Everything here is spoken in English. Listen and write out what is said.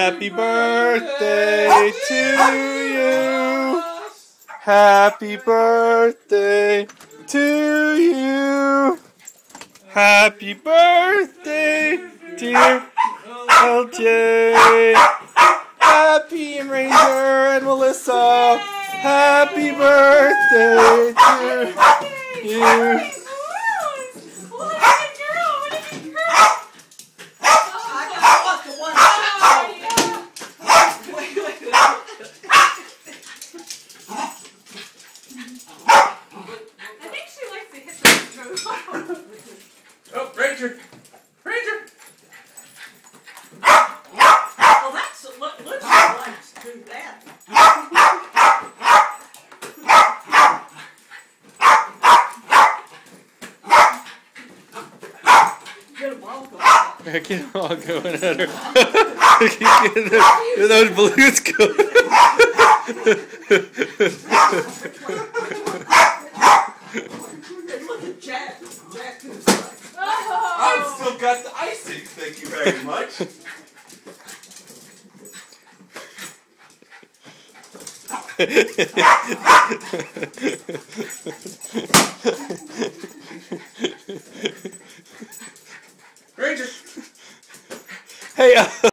Happy birthday to you. Happy birthday to you. Happy birthday, dear LJ. Happy Ranger and Melissa. Happy birthday to you. Oh, Ranger! Ranger! Well, that's looks like do that. Get a ball going. I can't all going at her. Get those balloons going. Look at Jack. Jack is like, I've still got the icing, thank you very much.